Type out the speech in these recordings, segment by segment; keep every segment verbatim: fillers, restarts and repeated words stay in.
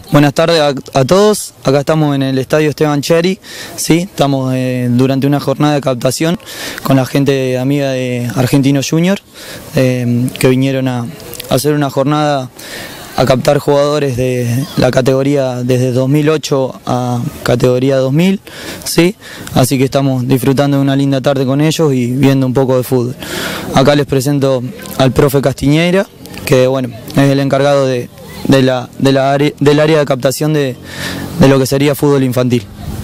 Buenas tardes a, a todos, acá estamos en el estadio Esteban Cheri, ¿sí? Estamos eh, durante una jornada de captación con la gente amiga de Argentino Junior, eh, que vinieron a, a hacer una jornada a captar jugadores de la categoría desde dos mil ocho a categoría dos mil, ¿sí? Así que estamos disfrutando de una linda tarde con ellos y viendo un poco de fútbol. Acá les presento al profe Castiñeira, que bueno, es el encargado de De la, de la área, del área de captación de, de lo que sería fútbol infantil.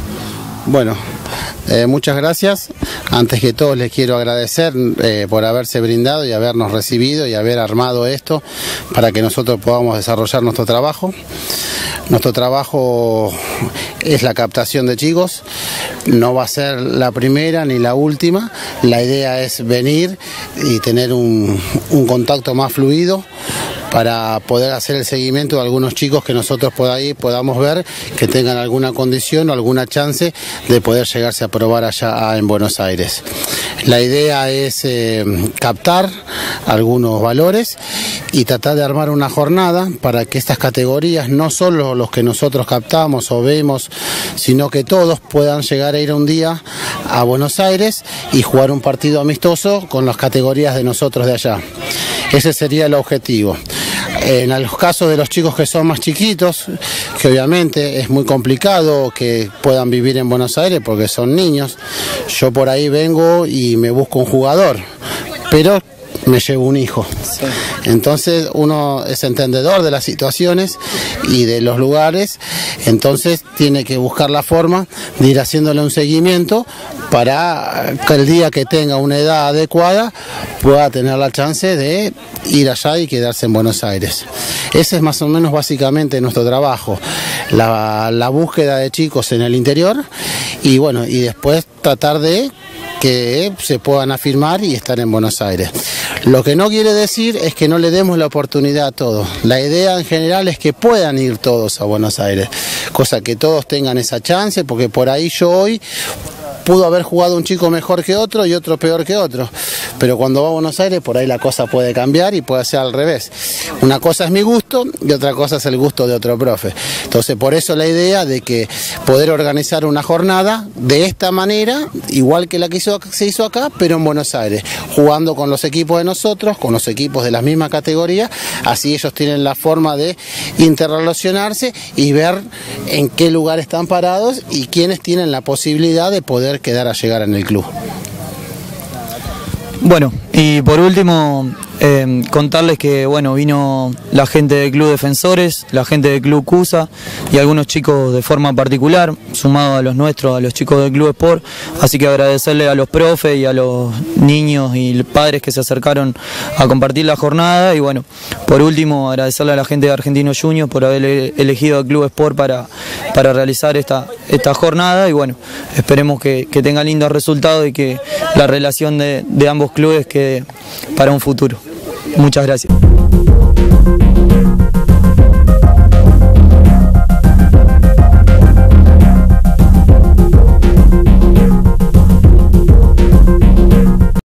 Bueno, eh, muchas gracias. Antes que todo les quiero agradecer eh, por haberse brindado y habernos recibido y haber armado esto para que nosotros podamos desarrollar nuestro trabajo. Nuestro trabajo es la captación de chicos, no va a ser la primera ni la última. La idea es venir y tener un, un contacto más fluido para poder hacer el seguimiento de algunos chicos que nosotros por ahí podamos ver que tengan alguna condición o alguna chance de poder llegarse a probar allá en Buenos Aires. La idea es eh, captar algunos valores y tratar de armar una jornada para que estas categorías, no solo los que nosotros captamos o vemos, sino que todos puedan llegar a ir un día a Buenos Aires y jugar un partido amistoso con las categorías de nosotros de allá. Ese sería el objetivo. En los casos de los chicos que son más chiquitos, que obviamente es muy complicado que puedan vivir en Buenos Aires porque son niños, yo por ahí vengo y me busco un jugador, pero me llevo un hijo. Sí. Entonces uno es entendedor de las situaciones y de los lugares, entonces tiene que buscar la forma de ir haciéndole un seguimiento para que el día que tenga una edad adecuada pueda tener la chance de ir allá y quedarse en Buenos Aires. Ese es más o menos básicamente nuestro trabajo, la, la búsqueda de chicos en el interior y bueno, y después tratar de que se puedan afirmar y estar en Buenos Aires. Lo que no quiere decir es que no le demos la oportunidad a todos. La idea en general es que puedan ir todos a Buenos Aires, cosa que todos tengan esa chance, porque por ahí yo hoy pudo haber jugado un chico mejor que otro y otro peor que otro, pero cuando va a Buenos Aires por ahí la cosa puede cambiar y puede ser al revés. Una cosa es mi gusto y otra cosa es el gusto de otro profe. Entonces por eso la idea de que poder organizar una jornada de esta manera, igual que la que hizo, se hizo acá, pero en Buenos Aires, jugando con los equipos de nosotros, con los equipos de la misma categoría, así ellos tienen la forma de interrelacionarse y ver en qué lugar están parados y quiénes tienen la posibilidad de poder quedar a llegar en el club. Bueno, y por último, eh, contarles que bueno, vino la gente del Club Defensores, la gente del Club Cusa y algunos chicos de forma particular, sumados a los nuestros, a los chicos del Club Sport, así que agradecerle a los profes y a los niños y padres que se acercaron a compartir la jornada y bueno, por último agradecerle a la gente de Argentino Junior por haber elegido al Club Sport para, para realizar esta, esta jornada y bueno, esperemos que, que tenga lindos resultados y que la relación de, de ambos clubes quede para un futuro. Muchas gracias.